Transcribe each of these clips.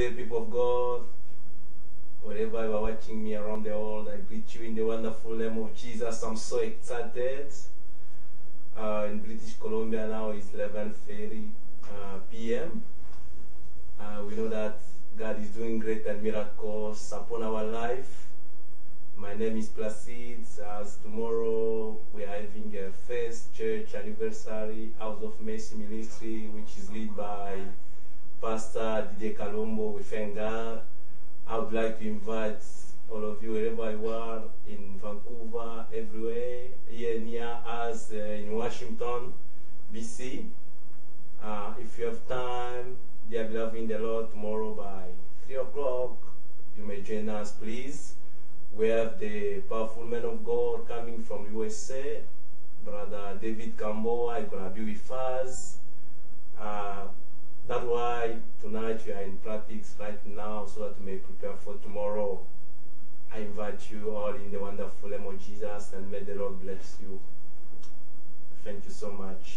day, people of God. Wherever you are watching me around the world, I greet you in the wonderful name of Jesus. I'm so excited. In British Columbia now it's 11:30 p.m. We know that God is doing great and miracles upon our life. My name is Placide. As tomorrow we are having a first church anniversary, House of Mercy Ministry, which is led by Pastor Didier Kalombo. We thank God. I would like to invite all of you, wherever you are, in Vancouver, everywhere, here near us in Washington, BC. If you have time, dear beloved in the Lord, tomorrow by 3 o'clock, you may join us, please. We have the powerful man of God coming from USA, Brother David Gamboa, is going to be with us. That's why tonight we are in practice right now so that we may prepare for tomorrow. I invite you all in the wonderful name of Jesus, and may the Lord bless you. Thank you so much.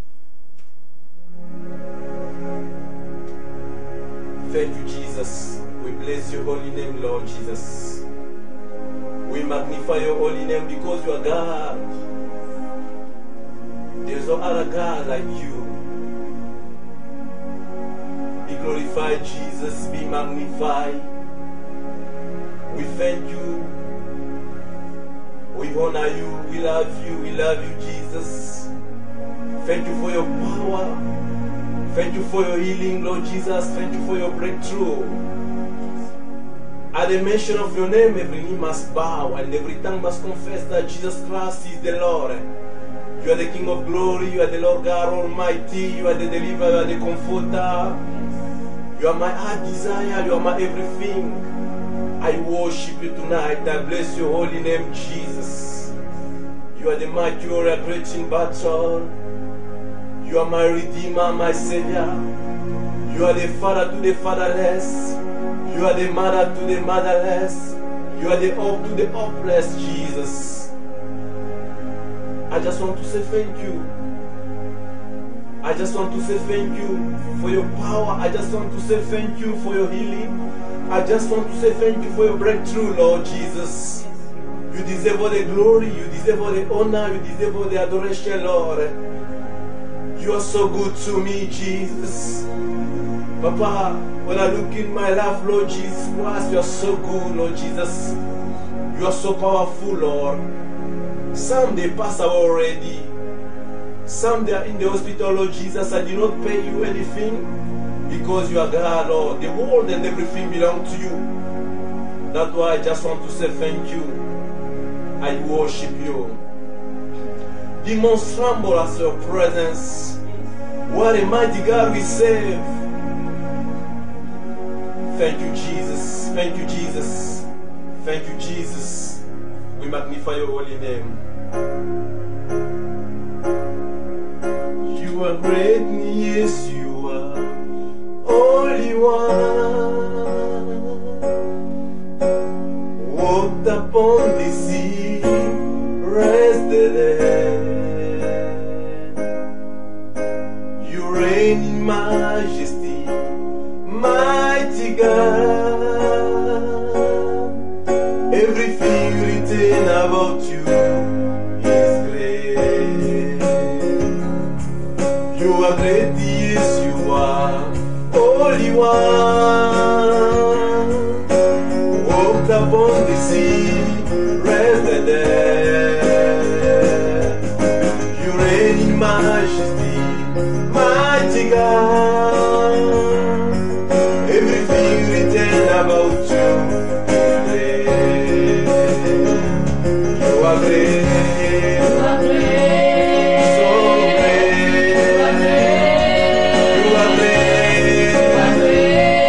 Thank you, Jesus. We bless your holy name, Lord Jesus. We magnify your holy name because you are God. There is no other God like you. Be glorified, Jesus. Be magnified. We thank you. We honor you. We love you. We love you, Jesus. Thank you for your power. Thank you for your healing, Lord Jesus. Thank you for your breakthrough. At the mention of your name, every knee must bow and every tongue must confess that Jesus Christ is the Lord. You are the King of glory. You are the Lord God Almighty. You are the deliverer. You are the comforter. You are my heart desire. You are my everything. I worship you tonight. I bless your holy name, Jesus. You are the mighty warrior, great in battle. You are my redeemer, my savior. You are the father to the fatherless. You are the mother to the motherless. You are the hope to the hopeless, Jesus. I just want to say thank you. I just want to say thank you for your power. I just want to say thank you for your healing. I just want to say thank you for your breakthrough, Lord Jesus. You deserve all the glory. You deserve all the honor. You deserve all the adoration, Lord. You are so good to me, Jesus. Papa, when I look in my life, Lord Jesus Christ, you are so good, Lord Jesus. You are so powerful, Lord. Some they pass away already. Some they are in the hospital, Lord Jesus. I did not pay you anything because you are God, Lord. The world and everything belong to you. That's why I just want to say thank you. I worship you. Demons tremble at your presence. What a mighty God we serve. Thank you, Jesus. Thank you, Jesus. Thank you, Jesus. We magnify your holy name. You are great, yes, you are Holy One. Walked upon the sea, rested there. You reign in majesty, mighty God. Everything written about you is great. You are great, yes, you are Holy One. Walked upon the sea, rested there. You reign in majesty, mighty God. Everything written about you is great. You are great. You are great. So great. You are great. You are great.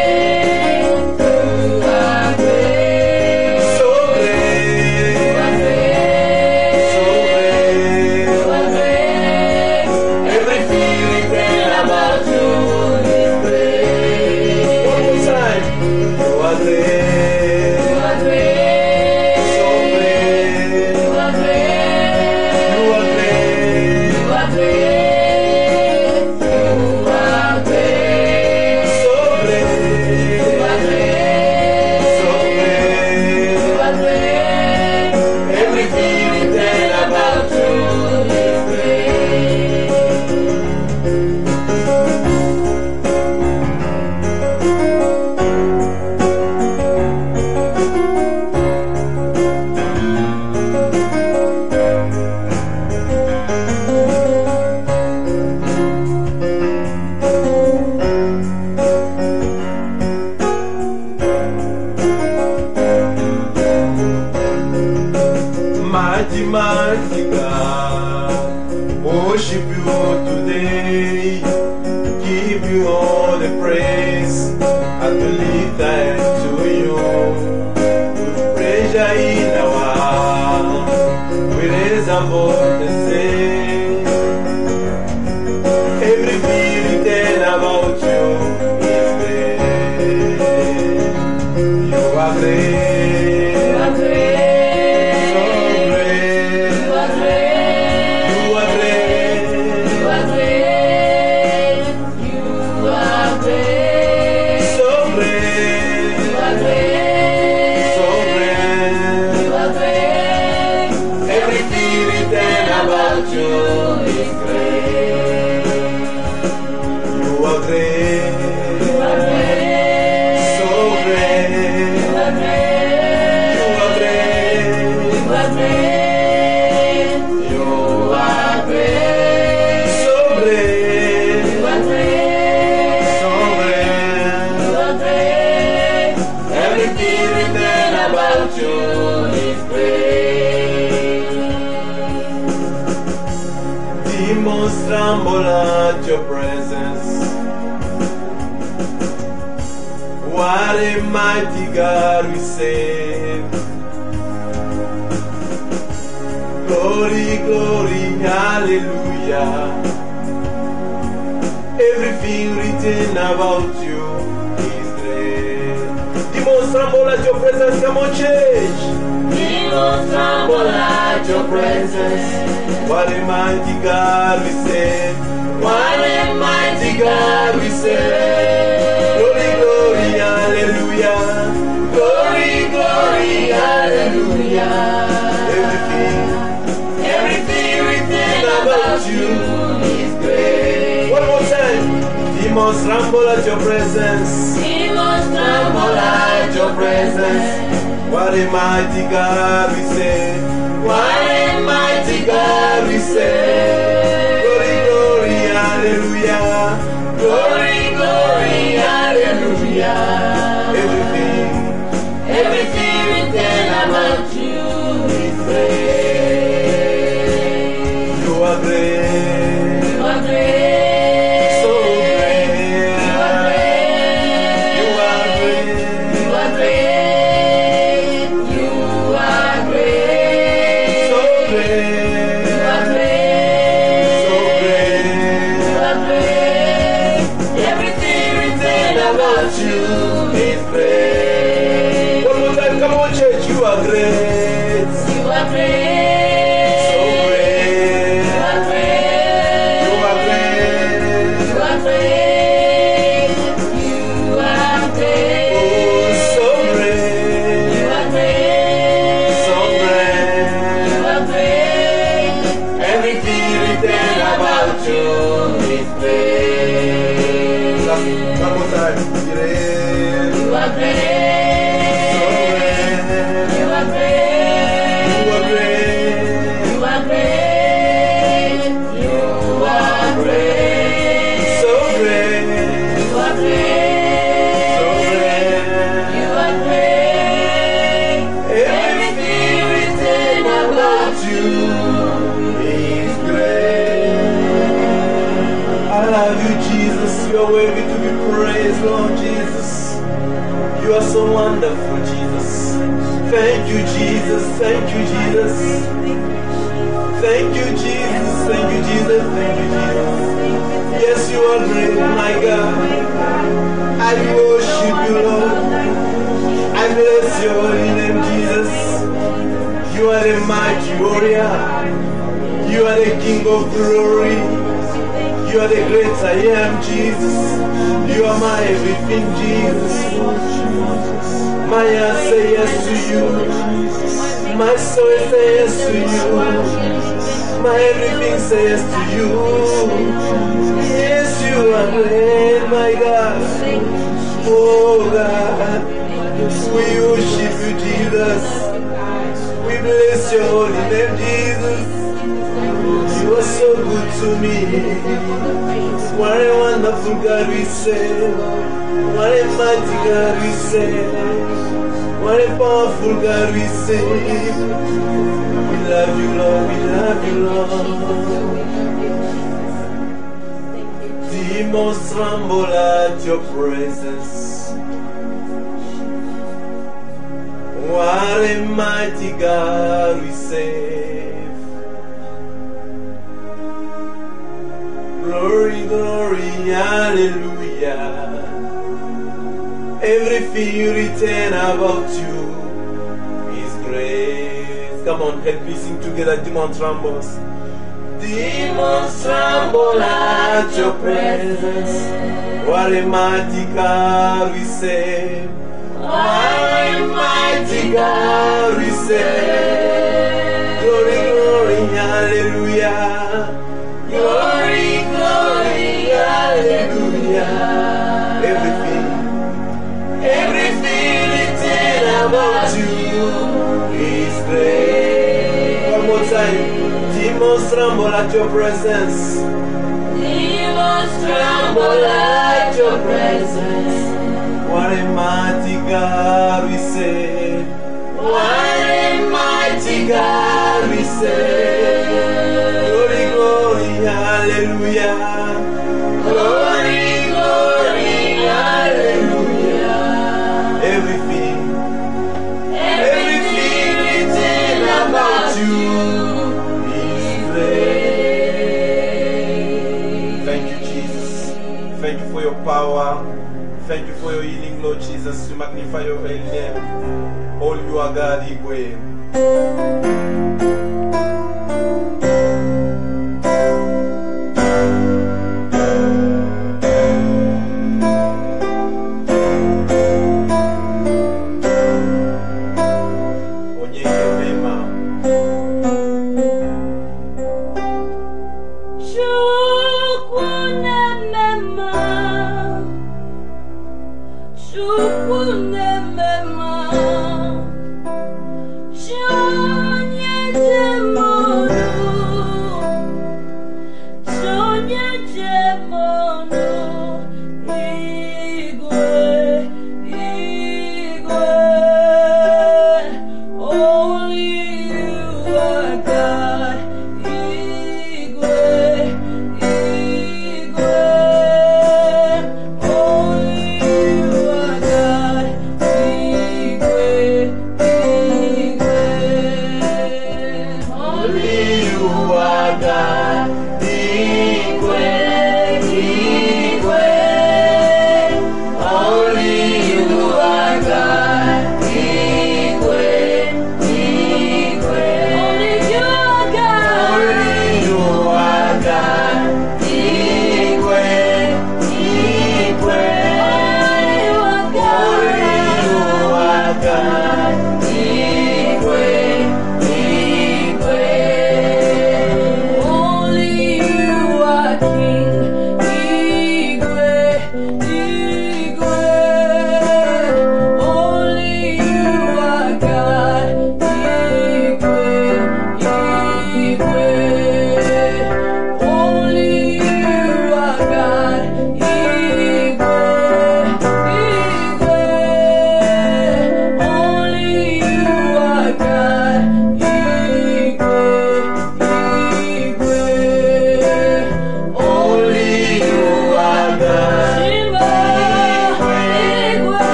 praise as we lift our hands to you. With pressure in our heart, we raise our voice and sing. Everything written about you is great. You are great. Demons tremble at your presence. What a mighty God we save. Glory, glory, hallelujah. Everything written about you is great. Demons tremble at your presence. Come on, church. Demons tremble at your presence. What a mighty God we serve. What a mighty God we serve. Glory, glory, hallelujah. Glory, glory, hallelujah. Everything written about you is great. One more time. Demons tremble at your presence. Demons tremble at your presence. What a mighty God we serve. What a mighty God we serve. Glory, glory, hallelujah. Glory, glory, hallelujah. Everything written about you is great. You are great. You are great. So great. You are great. You are great. You are great. You are great. So great. You are great. So great. You are great. Everything written about you is great. One more time, come on, church. You are great. You are great. So great. You are great. You are great. You are great. You are great. Oh, so great. You are great. So great. You are great. Everything written about you is great. One more time. Great. You are great. So great. You are great. You are great. You are great. You are great. So great. You are great. So great. You are great. Everything written about you is great. I love you, Jesus. You are worthy to be praised, Lord Jesus. You are so wonderful, Jesus. Thank you, Jesus. Thank you, Jesus. Thank you, Jesus. Thank you, Jesus. Thank you, Jesus. Yes, you are great, my God. I worship you, Lord. I bless your holy name, Jesus. You are the mighty warrior. You are the King of glory. You are the great I am, Jesus. You are my everything, Jesus. My heart say yes to you. My soul say yes to you. My everything say yes to you. Yes, you are great, my God. Oh God, we worship you, Jesus. We bless your holy name, Jesus. You are so good to me. What a wonderful God we serve. What a mighty God we serve. What a powerful God we serve. We love you, Lord. We love you, Lord. Demons tremble at your presence. What a mighty God we save. Glory, glory, hallelujah. Everything written about you is great. Come on, help me sing together. Demons trembles. Demons tremble at your presence. What a mighty God we save. What a mighty God we save. Glory, glory, hallelujah. Glory, glory, hallelujah. Everything written about you is great. One more time. Demons tremble at your presence. Demons tremble at your presence. What a mighty God we save. What a mighty God we save. Glory, glory, hallelujah. Glory, glory, hallelujah. Everything written about you. Thank you, Jesus. Thank you for your power. Thank you for your healing, Lord Jesus. To magnify your holy name. All you are God, Igwe.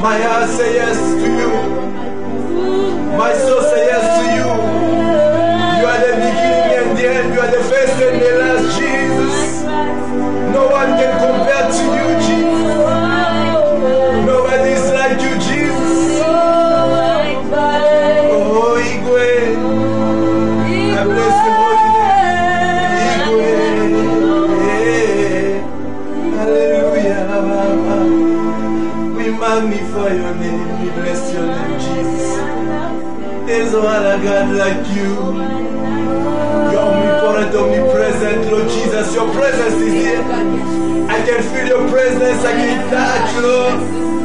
My heart say yes to you. My soul say yes to you. You are the beginning and the end. You are the first and the last, Jesus. No one can compare to you, Jesus. Nobody is like you, Jesus. Oh, Igwe. I bless your holy name. Igwe. Hallelujah. We magnify your name. We bless your name, Jesus. There's no other God like you. You're omnipotent, omnipresent, Lord Jesus. Your presence is here. I can feel your presence. I can touch, Lord.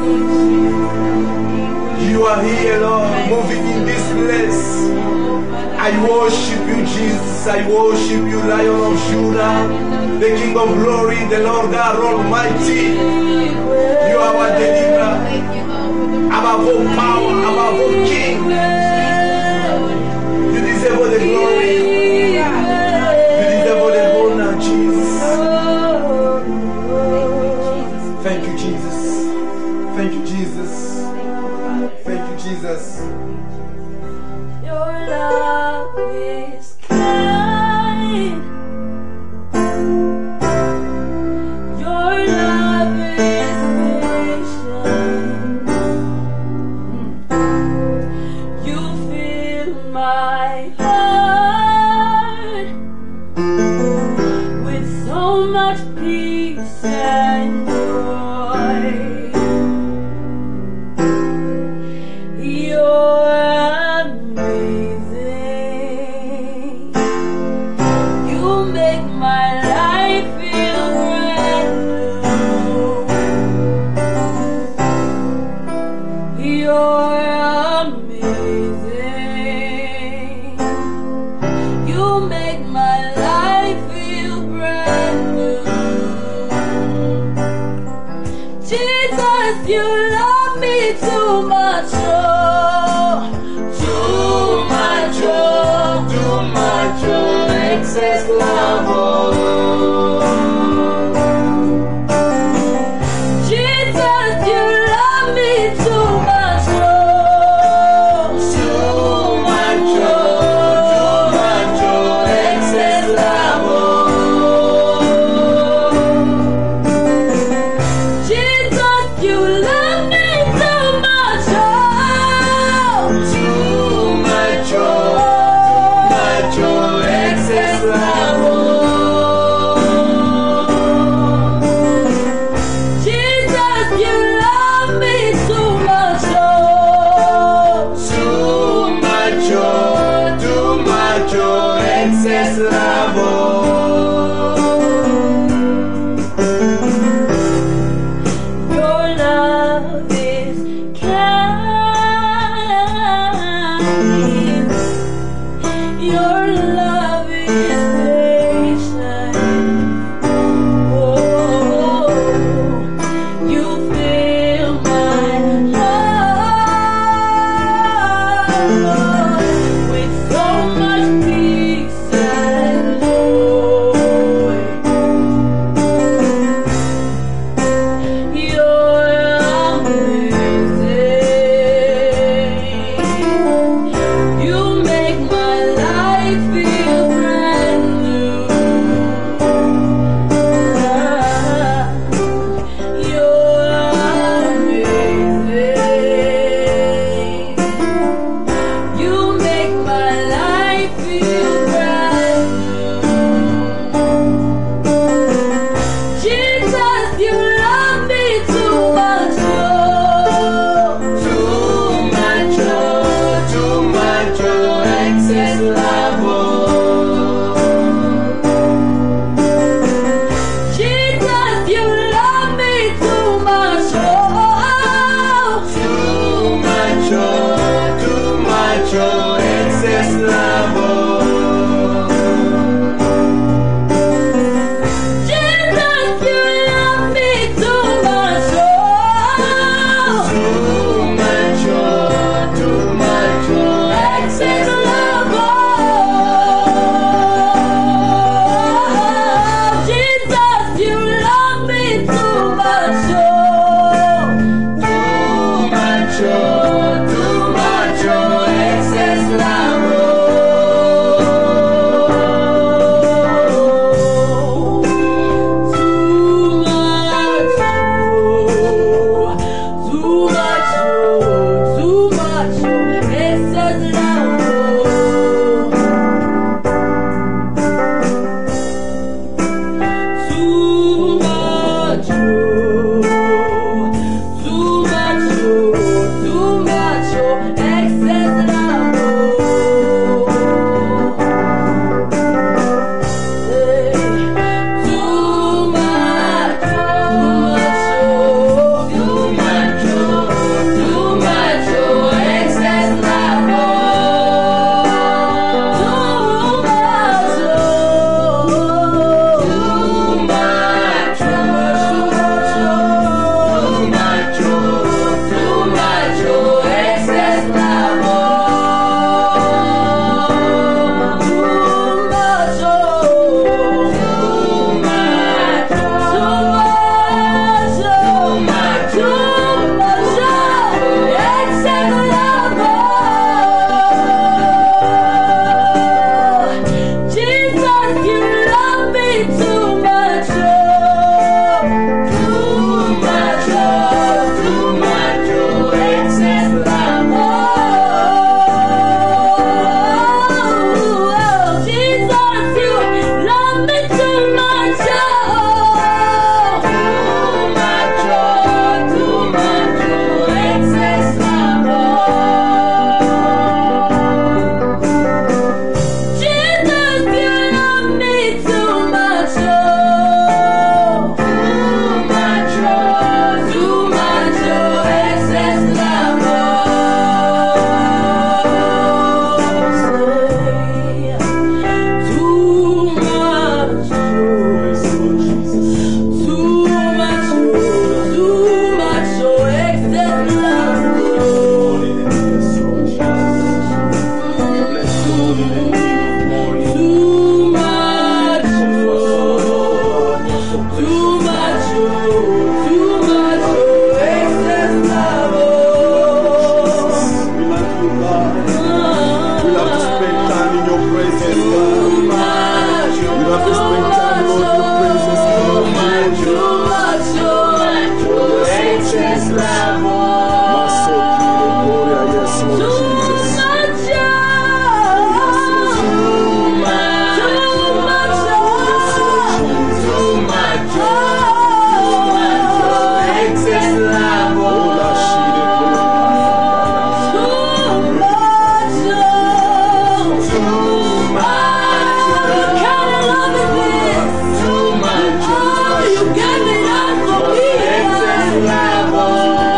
You are here, Lord, moving in this place. I worship you, Jesus. I worship you, Lion of Judah, the King of glory, the Lord God Almighty. You are our deliverer, above all power, above all King. You deserve all the glory. You deserve all the honor, Jesus. Thank you, Jesus. Thank you, Jesus. Thank you, Jesus. Your love is kind. Your love is patient. You fill my heart with so much peace and joy. You're amazing. You make my life feel brand new. You're amazing. You make my life feel brand new. Jesus, you love me too much, oh, too much, oh, excess love, oh. Jesus, you love me too much, oh, excess love, oh. Jesus, you love me too much, oh. You gave it up for me.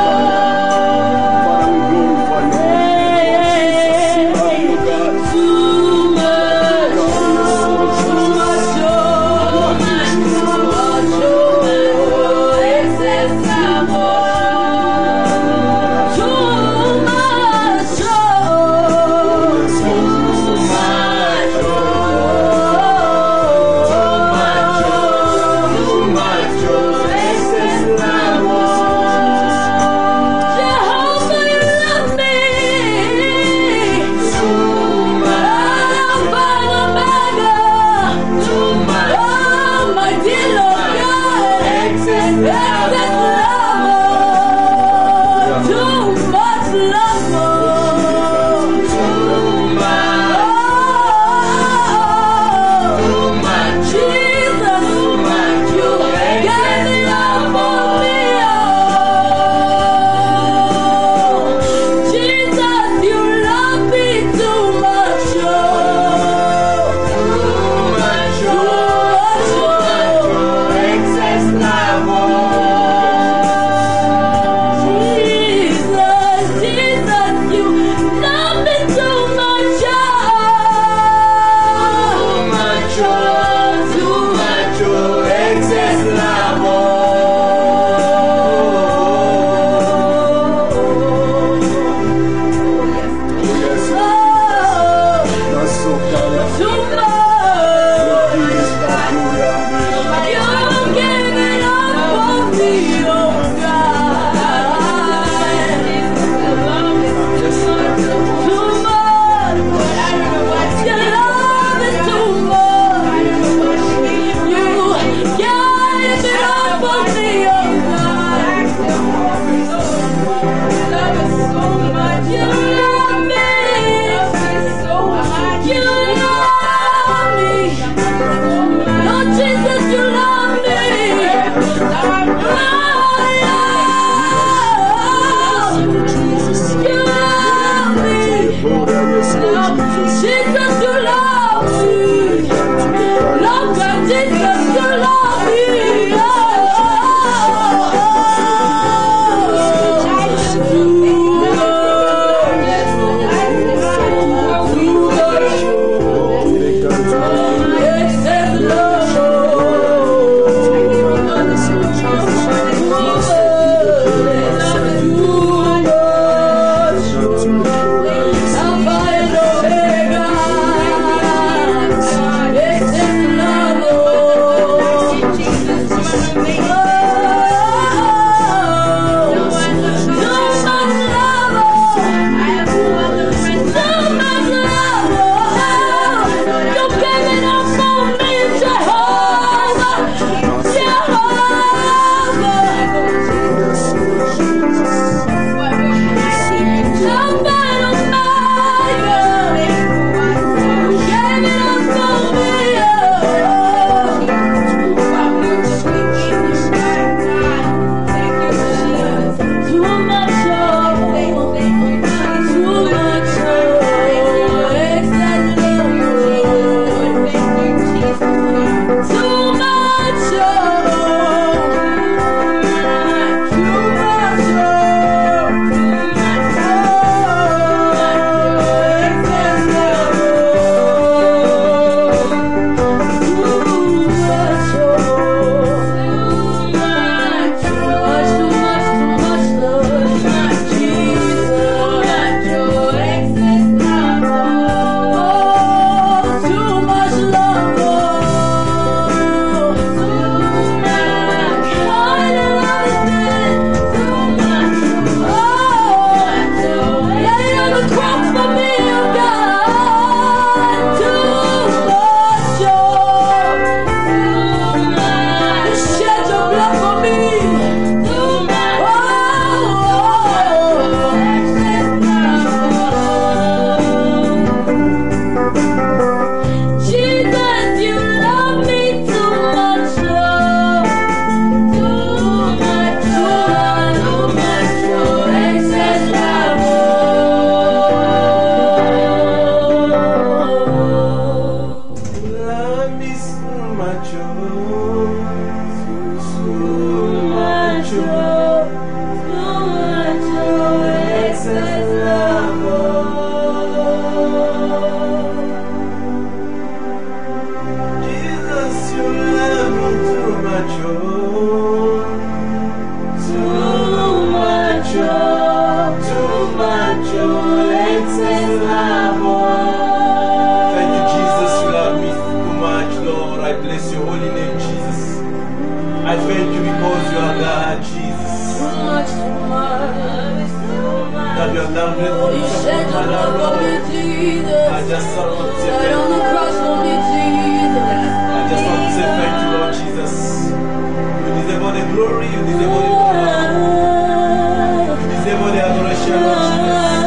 you have done great You things shed upon your my blood for me, life, Lord. Jesus. I just want to say Died thank on the you. cross for me, Jesus. I just want to say thank you, Lord Jesus. You deserve all the glory, you deserve all the honor, you deserve all the adoration, Lord Jesus.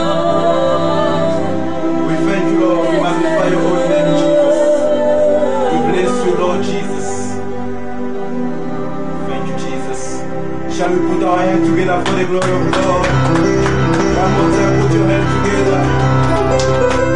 We thank you, Lord. We magnify your holy name, Jesus. We bless you, Lord Jesus. Thank you, Jesus. Shall we put our hands together for the glory of God? One more time, put your hands together.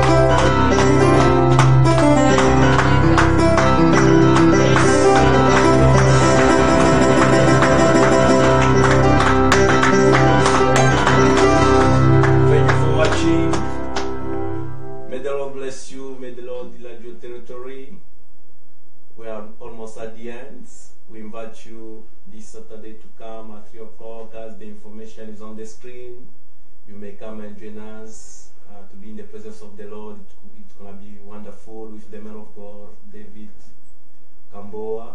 Thank you for watching. May the Lord bless you. May the Lord enlarge your territory. We are almost at the end. We invite you this Saturday to come at 3 o'clock as the information is on the screen. You may come and join us to be in the presence of the Lord. It's going to be wonderful with the man of God, David Kamboa.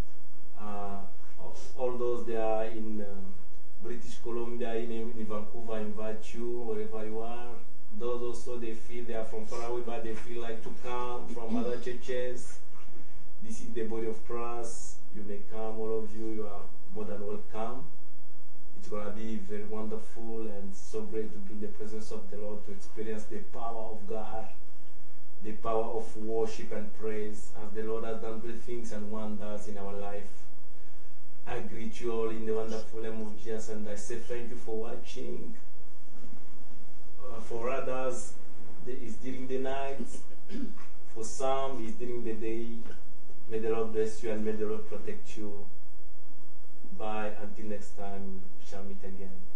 All those that are in British Columbia, in Vancouver, I invite you wherever you are. Those also they feel they are from far away, but they feel like to come from other churches. This is the body of Christ. You may come, all of you. You are more than welcome. It's going to be very wonderful and so great to be in the presence of the Lord, to experience the power of God, the power of worship and praise, as the Lord has done great things and wonders in our life. I greet you all in the wonderful name of Jesus, and I say thank you for watching. For others, it's during the night. For some, it's during the day. May the Lord bless you and may the Lord protect you. Bye. Until next time, we shall meet again.